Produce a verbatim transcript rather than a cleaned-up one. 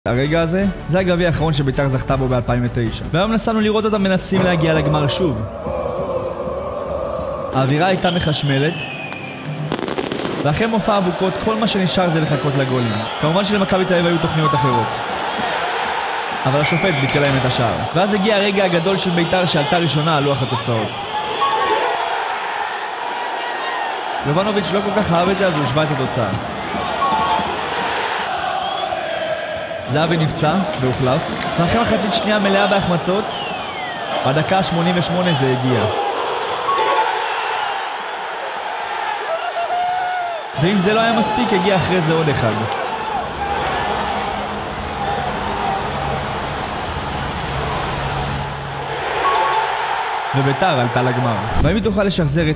הרגע הזה, זה הגביע האחרון שבית"ר זכתה בו ב-אלפיים ותשע. והיום נסענו לראות אותם מנסים להגיע לגמר שוב. האווירה הייתה מחשמלת, ואחרי מופע אבוקות כל מה שנשאר זה לחכות לגולים. כמובן שלמכבי תל אביב היו תוכניות אחרות, אבל השופט ביטל להם את השער. ואז הגיע הרגע הגדול של בית"ר שעלתה ראשונה על לוח התוצאות. יובנוביץ' לא כל כך אהב את זה, אז הוא השווה את התוצאה. זהבי נפצע והוחלף, ואחרי מחצית שנייה מלאה בהחמצות, בדקה ה-שמונים ושמונה זה הגיע. ואם זה לא היה מספיק, הגיע אחרי זה עוד אחד. ובית"ר עלתה לגמר. והאם היא תוכל לשחזר את